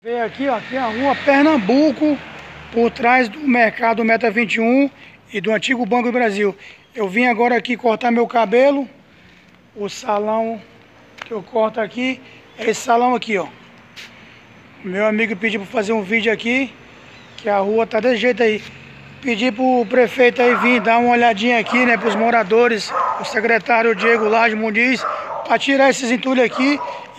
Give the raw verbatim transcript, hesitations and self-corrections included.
Veio aqui, ó, aqui é a rua Pernambuco, por trás do mercado Meta vinte e um e do antigo Banco do Brasil. Eu vim agora aqui cortar meu cabelo. O salão que eu corto aqui é esse salão aqui, ó. Meu amigo pediu para fazer um vídeo aqui, que a rua tá desse jeito aí. Pedi pro prefeito aí vir dar uma olhadinha aqui, né, pros moradores, o secretário Diego Lage Muniz, para tirar esses entulhos aqui